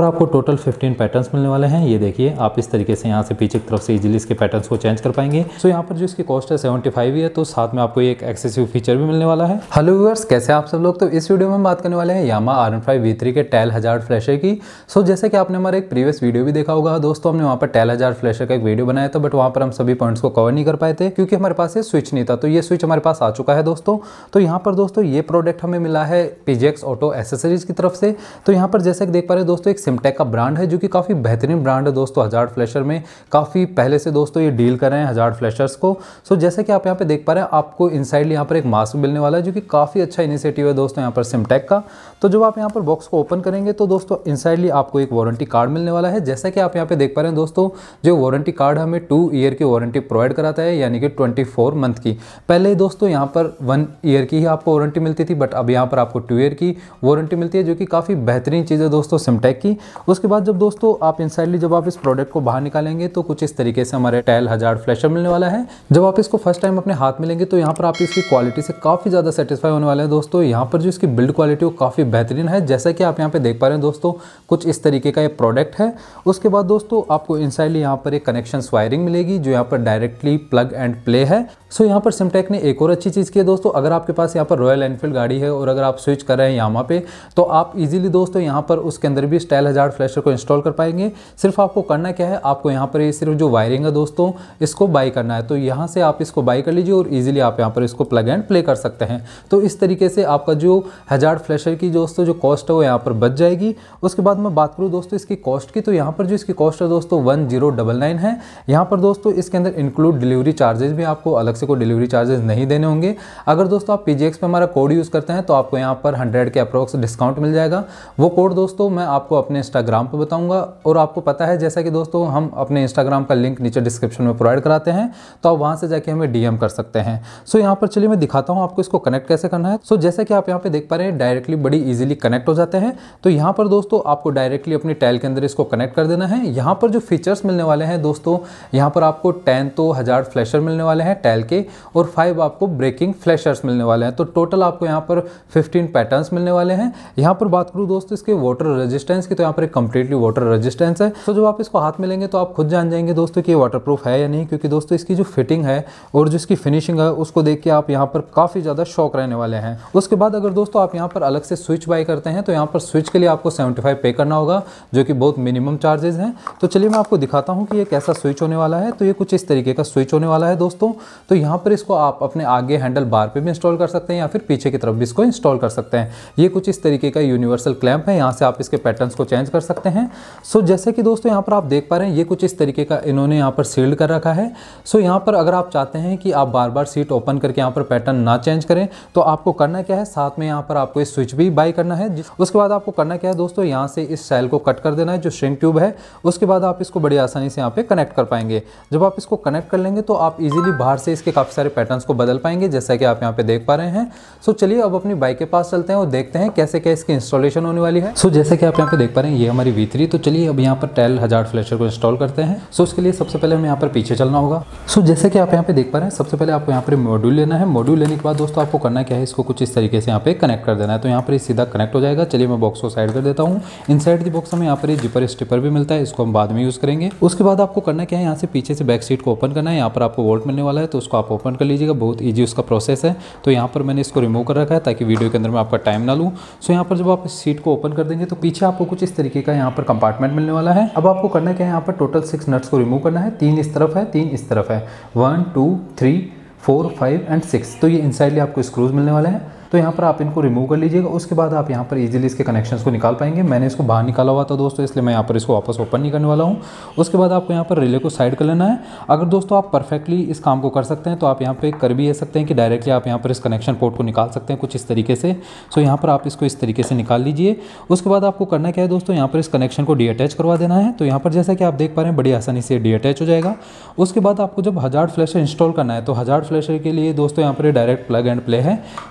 पर आपको total 15 patterns मिलने वाले हैं। ये देखिए आप इस तरीके से यहाँ से पीछे की तरफ से इजीली इसके पैटर्न्स को चेंज कर पाएंगे। सो यहाँ पर जो इसकी कॉस्ट है 75 ही है, तो साथ में आपको एक एक्सेसिव फीचर भी मिलने वाला है। हेलो व्यूअर्स, कैसे आप सब लोग। तो इस वीडियो में हम बात करने वाले हैं यामाहा R15 V3 के टेल हजार्ड फ्लैशर की। सो जैसे कि आपने हमारे एक प्रीवियस वीडियो भी देखा होगा दोस्तों, हमने वहाँ पर टेल हजार्ड फ्लैशर का एक वीडियो बनाया था, बट वहाँ पर हम सभी पॉइंट्स को कवर नहीं कर पाए थे क्योंकि हमारे पास ये स्विच नहीं था। तो ये स्विच हमारे पास आ चुका है दोस्तों। तो यहाँ पर दोस्तों ये प्रोडक्ट हमें मिला है PGX ऑटो एसेसरीज की तरफ से। तो यहाँ पर जैसे कि देख पा रहे हैं दोस्तों, एक सिमटेक का ब्रांड है जो कि काफ़ी बेहतरीन ब्रांड है दोस्तों। हजार्ड फ्लैशर में काफ़ी पहले से दोस्तों ये डील कर रहे हैं हजार्ड फ्लैशर्स को। सो जैसे कि आप यहाँ पे देख पा रहे हैं, आपको इनसाइड यहाँ पर एक मास्क मिलने वाला है जो कि काफ़ी अच्छा इनिशिएटिव है दोस्तों यहाँ पर सिमटेक का। तो जब आप यहाँ पर बॉक्स को ओपन करेंगे तो दोस्तों इनसाइडली आपको एक वारंटी कार्ड मिलने वाला है। जैसा कि आप यहाँ पे देख पा रहे हैं दोस्तों, जो वारंटी कार्ड हमें 2 ईयर की वारंटी प्रोवाइड कराता है, यानी कि 24 मंथ की। पहले दोस्तों यहाँ पर 1 ईयर की ही आपको वारंटी मिलती थी, बट अब यहाँ पर आपको 2 ईयर की वारंटी मिलती है, जो कि काफ़ी बेहतरीन चीज़ है दोस्तों सिमटेक की। उसके बाद जब दोस्तों आप इनसाइडली जब आप इस प्रोडक्ट को बाहर निकालेंगे तो कुछ इस तरीके से हमारे टेल हजार्ड फ्लैशर मिलने वाला है। जब आप इसको फर्स्ट टाइम अपने हाथ में लेंगे तो यहाँ पर आप इसकी क्वालिटी से काफ़ी ज़्यादा सेटिस्फाई होने वाले हैं दोस्तों। यहाँ पर जो इसकी बिल्ड क्वालिटी वो काफ़ी बेहतरीन है, जैसा कि आप यहाँ पे देख पा रहे हैं दोस्तों, कुछ इस तरीके का ये प्रोडक्ट है। उसके बाद दोस्तों आपको इनसाइडली यहाँ पर एक कनेक्शन वायरिंग मिलेगी जो यहाँ पर डायरेक्टली प्लग एंड प्ले है। सो यहाँ पर सिमटेक ने एक और अच्छी चीज़ की है दोस्तों, अगर आपके पास यहाँ पर रॉयल एनफील्ड गाड़ी है और अगर आप स्विच कर रहे हैं यामाहा पे, तो आप इजीली दोस्तों यहाँ पर उसके अंदर भी टेल हजार्ड फ्लैशर को इंस्टॉल कर पाएंगे। सिर्फ आपको करना क्या है, आपको यहाँ पर ये सिर्फ जो वायरिंग है दोस्तों इसको बाई करना है। तो यहाँ से आप इसको बाई कर लीजिए और इजीली आप यहाँ पर इसको प्लग एंड प्ले कर सकते हैं। तो इस तरीके से आपका जो हजार्ड फ्लैशर की दोस्तों जो कॉस्ट है वो यहाँ पर बच जाएगी। उसके बाद मैं बात करूँ दोस्तों इसकी कॉस्ट की, तो यहाँ पर जो इसकी कॉस्ट है दोस्तों 1099 है। यहाँ पर दोस्तों इसके अंदर इंक्लूड डिलीवरी चार्जेस भी, आपको अलग से कोई डिलीवरी चार्जेस नहीं देने होंगे। अगर दोस्तों आप PGX पे हमारा कोड यूज़ करते हैं तो आपको यहाँ पर 100 के अप्रोक्स डिस्काउंट मिल जाएगा। वो कोड दोस्तों मैं आपको अपने इंस्टाग्राम पे बताऊंगा, और आपको पता है जैसा कि दोस्तों हम अपने इंस्टाग्राम का लिंक नीचे डिस्क्रिप्शन में प्रोवाइड कराते हैं, तो आप वहाँ से जाके हमें DM कर सकते हैं। सो यहाँ पर चलिए मैं दिखाता हूँ आपको इसको कनेक्ट कैसे करना है। सो जैसे कि आप यहाँ पे देख पा रहे हैं, डायरेक्टली बड़ी ईजिली कनेक्ट हो जाते हैं। तो यहाँ पर दोस्तों आपको डायरेक्टली अपनी टेल के अंदर इसको कनेक्ट कर देना है। यहाँ पर जो फीचर्स मिलने वाले हैं दोस्तों, यहाँ पर आपको 10 तो हजार्ड फ्लैशर मिलने वाले हैं टेल के, और 5 आपको ब्रेकिंग फ्लैशर्स मिलने वाले हैं। तो टोटल आपको यहाँ पर 15 पैटर्न्स मिलने वाले हैं। यहाँ पर बात करूँ दोस्तों इसके वाटर रेजिस्टेंस की, तो यहाँ पर एक कंप्लीटली वाटर रेजिस्टेंस है। तो जब आप इसको हाथ में लेंगे तो आप खुद जान जाएंगे दोस्तों कि ये वाटरप्रूफ है या नहीं, क्योंकि दोस्तों इसकी जो फिटिंग है और जो इसकी फिनिशिंग है उसको देख के आप यहाँ पर काफ़ी ज़्यादा शौक रहने वाले हैं। उसके बाद अगर दोस्तों आप यहाँ पर अलग से स्विच बाई करते हैं तो यहाँ पर स्विच के लिए आपको 75 पे करना होगा, जो कि बहुत मिनिमम चार्जेस हैं। तो चलिए मैं आपको दिखाता हूँ कि ये कैसा स्विच होने वाला है। तो ये कुछ इस तरीके का स्विच होने वाला है दोस्तों। तो यहाँ पर इसको आप अपने आगे हैंडल बार पे भी इंस्टॉल कर सकते हैं या फिर पीछे की तरफ भी इसको इंस्टॉल कर सकते हैं। ये कुछ इस तरीके का यूनिवर्सल क्लैंप है, यहाँ से आप इसके पैटर्न्स को चेंज कर सकते हैं। सो जैसे कि दोस्तों यहाँ पर आप देख पा रहे हैं, ये कुछ इस तरीके का इन्होंने यहाँ पर सील्ड कर रखा है। सो यहाँ पर अगर आप चाहते हैं कि आप बार बार सीट ओपन करके यहाँ पर पैटर्न ना चेंज करें, तो आपको करना क्या है, साथ में यहाँ पर आपको इस स्विच भी बाई करना है। उसके बाद आपको करना क्या है दोस्तों, यहाँ से इस सेल को कट कर देना है जो श्रिंक ट्यूब है। उसके बाद आप इसको बड़ी आसानी से यहाँ पे कनेक्ट कर पाएंगे। जब आप इसको कनेक्ट कर लेंगे तो आप इजीली बाहर से इसके काफ़ी सारे पैटर्न्स को बदल पाएंगे, जैसा कि आप यहाँ पे देख पा रहे हैं। सो चलिए अब अपनी बाइक के पास चलते हैं और देखते हैं कैसे क्या इसकी इंस्टॉलेशन होने वाली है। सो जैसे कि आप यहाँ पे देख पा रहे हैं, ये हमारी V3। तो चलिए अब यहाँ पर टेल हजार्ड फ्लैशर को इंस्टॉल करते हैं। सो उसके लिए सबसे पहले हमें यहाँ पर पीछे चलना होगा। सो जैसे कि आप यहाँ पे देख पा रहे हैं, सबसे पहले आपको यहाँ पर मॉड्यूल लेना है। मॉड्यूल लेने के बाद दोस्तों आपको करना क्या है, इसको कुछ इस तरीके से यहाँ पे कनेक्ट कर देना है। तो यहाँ पर सीधा कनेक्ट हो जाएगा। चलिए मैं बॉक्स को साइड कर देता हूँ। इनसाइड द बॉक्स हमें यहाँ पर जिपर स्टिपर भी मिलता है, इसको हम बाद में यूज़ करेंगे। उसके बाद आपको करना क्या है, यहाँ से पीछे से बैक सीट को ओपन करना है। यहाँ पर आपको वोल्ट मिलने वाला है, तो उसको आप ओपन कर लीजिएगा। बहुत ईजी उसका प्रोसेस है। तो यहाँ पर मैंने इसको रिमूव कर रखा है ताकि वीडियो के अंदर मैं आपका टाइम ना लूँ। सो यहाँ पर जब आप इस सीट को ओपन कर देंगे तो पीछे आपको कुछ इस तरीके का यहाँ पर कंपार्टमेंट मिलने वाला है। अब आपको करना क्या है, यहाँ पर टोटल 6 नट्स को रिमूव करना है। 3 इस तरफ है, 3 इस तरफ है। 1 2 3 4 5 एंड 6। तो ये इनसाइडली आपको स्क्रूज मिलने वाले हैं। तो यहाँ पर आप इनको रिमूव कर लीजिएगा। उसके बाद आप यहाँ पर इजीली इसके कनेक्शंस को निकाल पाएंगे। मैंने इसको बाहर निकाला हुआ था दोस्तों, इसलिए मैं यहाँ पर इसको वापस ओपन नहीं करने वाला हूँ। उसके बाद आपको यहाँ पर रिले को साइड कर लेना है। अगर दोस्तों आप परफेक्टली इस काम को कर सकते हैं तो आप यहाँ पे कर भी ये सकते हैं कि डायरेक्टली आप यहाँ पर इस कनेक्शन पोर्ट को निकाल सकते हैं कुछ इस तरीके से। सो यहाँ पर आप इसको इस तरीके से निकाल लीजिए। उसके बाद आपको करना क्या है दोस्तों, यहाँ पर इस कनेक्शन को डीअटैच करवा देना है। तो यहाँ पर जैसा कि आप देख पा रहे हैं, बड़ी आसानी से डीअटैच हो जाएगा। उसके बाद आपको जब हजार्ड फ्लैशर इंस्टॉल करना है, तो हजार्ड फ्लैशर के लिए दोस्तों यहाँ पर डायरेक्ट प्लग एंड प्ले है। सो यहाँ पर जैसे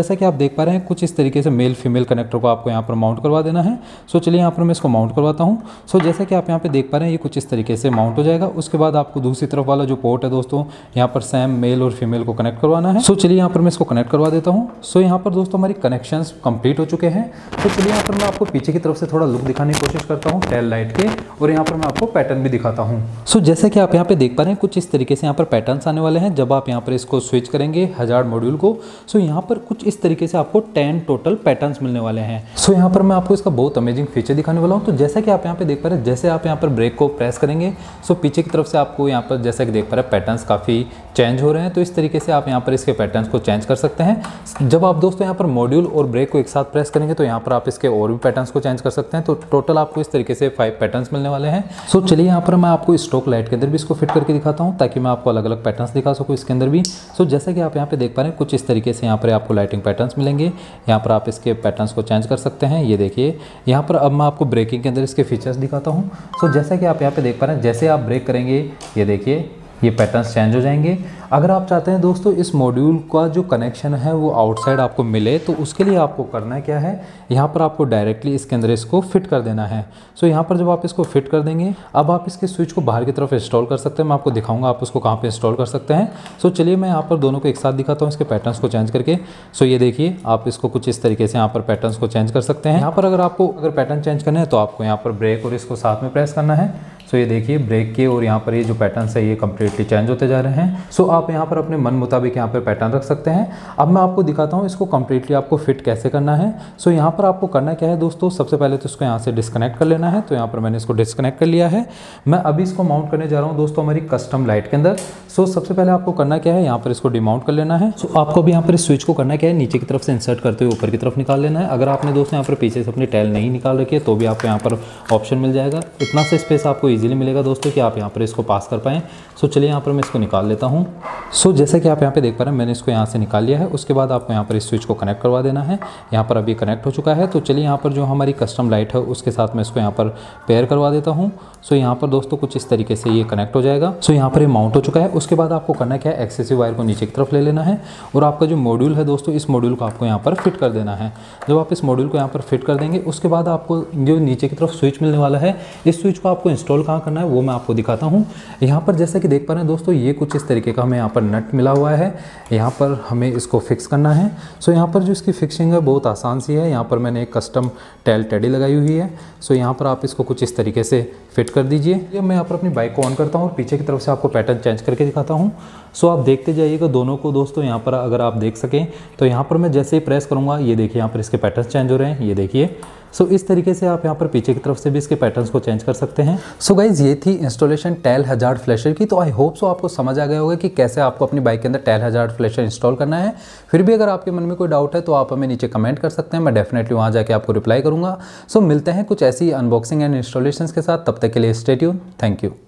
जैसा कि आप देख पा रहे हैं कुछ इस तरीके से मेल फीमेल कनेक्टर को आपको यहाँ पर माउंट करवा देना है। सो चलिए यहाँ पर मैं इसको माउंट करवाता हूँ। सो जैसा कि आप यहाँ पे देख पा रहे हैं ये कुछ इस तरीके से माउंट हो जाएगा। उसके बाद आपको दूसरी तरफ वाला जो पोर्ट है दोस्तों यहाँ पर सेम मेल और फीमेल को कनेक्ट करवाना है। सो चलिए यहाँ पर मैं इसको कनेक्ट करवा देता हूँ। सो यहाँ पर दोस्तों हमारी कनेक्शंस कंप्लीट हो चुके हैं। तो चलिए यहाँ पर मैं आपको पीछे की तरफ से थोड़ा लुक दिखाने की कोशिश करता हूँ टेल लाइट के, और यहाँ पर मैं आपको पैटर्न भी दिखाता हूँ। सो जैसे कि आप यहाँ पे देख पा रहे हैं कुछ इस तरीके से यहाँ पर पैटर्न्स आने वाले हैं जब आप यहाँ पर इसको स्विच करेंगे हजार्ड मॉड्यूल को। सो यहाँ पर कुछ इस तरीके से आपको 10 टोटल पैटर्न्स मिलने वाले हैं। सो यहाँ पर मैं आपको इसका बहुत अमेजिंग फीचर दिखाने वाला हूँ। तो जैसा कि आप यहाँ पे देख पा रहे हैं, जैसे आप यहाँ पर ब्रेक को प्रेस करेंगे सो पीछे की तरफ से आपको यहाँ पर जैसा कि देख पा रहे हैं पैटर्न्स काफ़ी चेंज हो रहे हैं। तो इस तरीके से आप यहाँ पर इसके पैटर्न्स को चेंज कर सकते हैं। जब आप दोस्तों यहाँ पर मॉड्यूल और ब्रेक को एक साथ प्रेस करेंगे तो यहाँ पर आप इसके और भी पैटर्न्स को चेंज कर सकते हैं। तो टोटल आपको इस तरीके से 5 पैटर्न्स मिलने वाले हैं। सो चलिए यहाँ पर मैं आपको स्ट्रोक लाइट के अंदर भी इसको फिट करके दिखाता हूँ ताकि मैं आपको अलग अलग पैटर्न्स दिखा सकूँ इसके अंदर भी। सो जैसा कि आप यहाँ पे देख पा रहे हैं कुछ इस तरीके से यहाँ पर आपको लाइटिंग पैटर्न्स मिलेंगे। यहाँ पर आप इसके पैटर्न्स को चेंज कर सकते हैं। ये देखिए यहाँ पर अब मैं आपको ब्रेकिंग के अंदर इसके फीचर्स दिखाता हूँ। सो जैसा कि आप यहाँ पे देख पा रहे हैं जैसे आप ब्रेक करेंगे ये देखिए ये पैटर्न्स चेंज हो जाएंगे। अगर आप चाहते हैं दोस्तों इस मॉड्यूल का जो कनेक्शन है वो आउटसाइड आपको मिले तो उसके लिए आपको करना क्या है, यहाँ पर आपको डायरेक्टली इसके अंदर इसको फिट कर देना है। सो यहाँ पर जब आप इसको फिट कर देंगे अब आप इसके स्विच को बाहर की तरफ इंस्टॉल कर सकते हैं। मैं आपको दिखाऊंगा आप उसको कहाँ पे इंस्टॉल कर सकते हैं। सो चलिए मैं यहाँ पर दोनों को एक साथ दिखाता हूँ इसके पैटर्न्स को चेंज करके। सो ये देखिए आप इसको कुछ इस तरीके से यहाँ पर पैटर्न्स को चेंज कर सकते हैं। यहाँ पर अगर पैटर्न चेंज करना है तो आपको यहाँ पर ब्रेक और इसको साथ में प्रेस करना है। सो ये देखिए ब्रेक के और यहाँ पर ये जो पैटर्न्स है ये कम्प्लीटली चेंज होते जा रहे हैं। सो आप यहाँ पर अपने मन मुताबिक यहाँ पर पैटर्न रख सकते हैं। अब मैं आपको दिखाता हूँ इसको कम्प्लीटली आपको फिट कैसे करना है। सो यहाँ पर आपको करना क्या है दोस्तों, सबसे पहले तो इसको यहाँ से डिस्कनेक्ट कर लेना है। तो यहाँ पर मैंने इसको डिस्कनेक्ट कर लिया है। मैं अभी इसको माउंट करने जा रहा हूँ दोस्तों हमारी कस्टम लाइट के अंदर। सो सबसे पहले आपको करना क्या है, यहाँ पर इसको डिमाउंट कर लेना है। सो आपको भी यहाँ पर इस स्विच को करना क्या है, नीचे की तरफ से इंसर्ट करते हुए ऊपर की तरफ निकाल लेना है। अगर आपने दोस्तों यहाँ पर पीछे से अपनी टेल नहीं निकाल रखी है तो भी आपको यहाँ पर ऑप्शन मिल जाएगा। इतना सा स्पेस आपको ईजिली मिलेगा दोस्तों कि आप यहाँ पर इसको पास कर पाएँ। सो चलिए यहाँ पर मैं इसको निकाल लेता हूँ। सो जैसे कि आप यहाँ पे देख पा रहे हैं मैंने इसको यहाँ से निकाल लिया है। उसके बाद आपको यहाँ पर इस स्विच को कनेक्ट करवा देना है। यहाँ पर अभी कनेक्ट हो चुका है। तो चलिए यहाँ पर जो हमारी कस्टम लाइट है उसके साथ मैं इसको यहाँ पर पेयर करवा देता हूँ। सो यहाँ पर दोस्तों कुछ इस तरीके से ये कनेक्ट हो जाएगा। सो यहाँ पर ये माउंट हो चुका है। उसके बाद आपको करना क्या है, एक्सेसिव वायर को नीचे की तरफ ले लेना है और आपका जो मॉड्यूल है दोस्तों इस मॉड्यूल को आपको यहाँ पर फिट कर देना है। जब आप इस मॉड्यूल को यहाँ पर फिट कर देंगे उसके बाद आपको जो नीचे की तरफ स्विच मिलने वाला है इस स्विच को आपको इंस्टॉल कहाँ करना है वो मैं आपको दिखाता हूँ। यहाँ पर जैसे कि देख पा रहे हैं दोस्तों ये कुछ इस तरीके का हमें यहाँ पर नट मिला हुआ है। यहाँ पर हमें इसको फिक्स करना है। सो यहाँ पर जो इसकी फिक्सिंग है बहुत आसान सी है। यहाँ पर मैंने एक कस्टम टेल टेडी लगाई हुई है। सो यहाँ पर आप इसको कुछ इस तरीके से फिट कर दीजिए। ये मैं यहाँ पर अपनी बाइक को ऑन करता हूँ और पीछे की तरफ से आपको पैटर्न चेंज करके दिखाता हूँ। सो आप देखते जाइएगा दोनों को दोस्तों। यहाँ पर अगर आप देख सकें तो यहाँ पर मैं जैसे ही प्रेस करूँगा ये देखिए यहाँ पर इसके पैटर्न चेंज हो रहे हैं, ये देखिए। सो इस तरीके से आप यहाँ पर पीछे की तरफ से भी इसके पैटर्न्स को चेंज कर सकते हैं। सो गाइज ये थी इंस्टॉलेशन टेल हजार्ड फ्लैशर की। तो आई होप सो आपको समझ आ गया होगा कि कैसे आपको अपनी बाइक के अंदर टेल हजार्ड फ्लैशर इंस्टॉल करना है। फिर भी अगर आपके मन में कोई डाउट है तो आप हमें नीचे कमेंट कर सकते हैं, मैं डेफिनेटली वहाँ जाके आपको रिप्लाई करूँगा। सो मिलते हैं कुछ ऐसी अनबॉक्सिंग एंड इंस्टॉलेशन के साथ, तब तक के लिए स्टे ट्यून। Thank you.